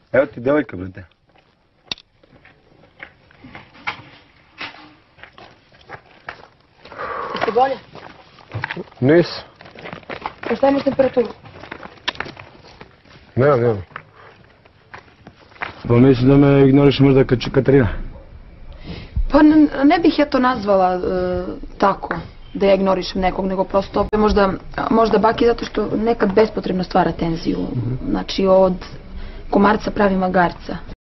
Evo ti devojka, brate. Jeste bolje? Nisam. Pa šta imaš temperaturu? Nemam. Pa mislim da me ignoriš možda Katarina. Pa ne bih ja to nazvala tako, da ja ignorišem nekog, nego prosto možda Baki zato što nekad bespotrebno stvara tenziju. Znači od komarca pravi magarca.